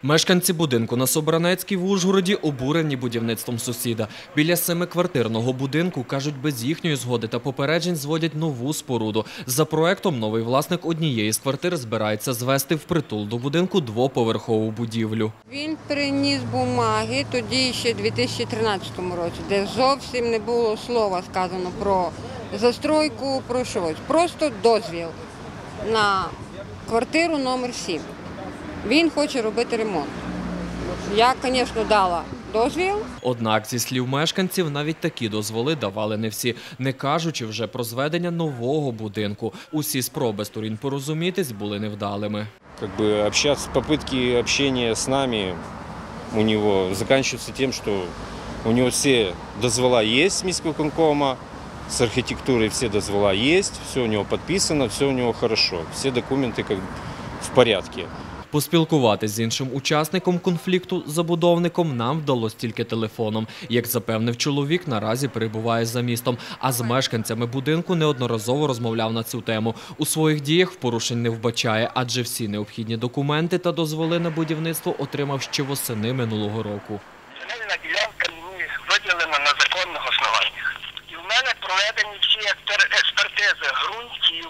Мешканці будинку на Собранецькій в Ужгороді обурені будівництвом сусіда. Біля 7-квартирного будинку, кажуть, без їхньої згоди та попереджень зводять нову споруду. За проектом новий власник однієї з квартир збирається звести впритул до будинку двоповерхову будівлю. Він приніс бумаги тоді ще в 2013 році, де зовсім не було слова сказано про застройку, про щось. Просто дозвіл на квартиру номер 7. Він хоче робити ремонт. Я, звісно, дала дозвіл. Однак, зі слів мешканців, навіть такі дозволи давали не всі, не кажучи вже про зведення нового будинку. Усі спроби сторін порозумітись були невдалими. Попытки общения с нами у него заканчиваются тем, что у него все дозвола есть с міськвиконкома, с архитектурой все дозвола есть, все у него подписано, все у него хорошо, все документы в порядке. Поспілкуватись з іншим учасником конфлікту, забудовником, нам вдалося тільки телефоном. Як запевнив чоловік, наразі перебуває за містом, а з мешканцями будинку неодноразово розмовляв на цю тему. У своїх діях порушень не вбачає, адже всі необхідні документи та дозволи на будівництво отримав ще восени минулого року. Земельна ділянка мені виділена на законних основаннях. І в мене проведені всі експертизи ґрунтів,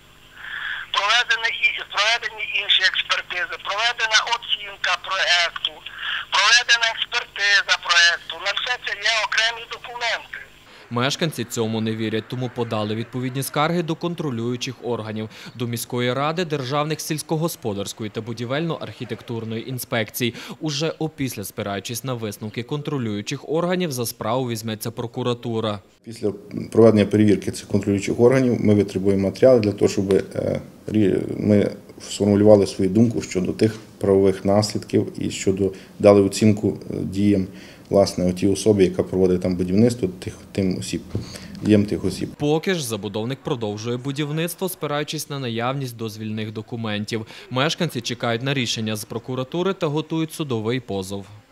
проведені інші експертизи, проведена оцінка проєкту, проведена експертиза проєкту. На все це є окремі документи. Мешканці цьому не вірять, тому подали відповідні скарги до контролюючих органів, до міської ради, державних сільськогосподарської та будівельно-архітектурної інспекцій. Уже опісля, спираючись на висновки контролюючих органів, за справу візьметься прокуратура. Після проведення перевірки цих контролюючих органів ми витребуємо матеріали для того, щоб ми сформулювали свою думку щодо тих правових наслідків і щодо дали оцінку діям власне тій особі, яка проводить там будівництво, тих осіб. Поки ж забудовник продовжує будівництво, спираючись на наявність дозвільних документів. Мешканці чекають на рішення з прокуратури та готують судовий позов.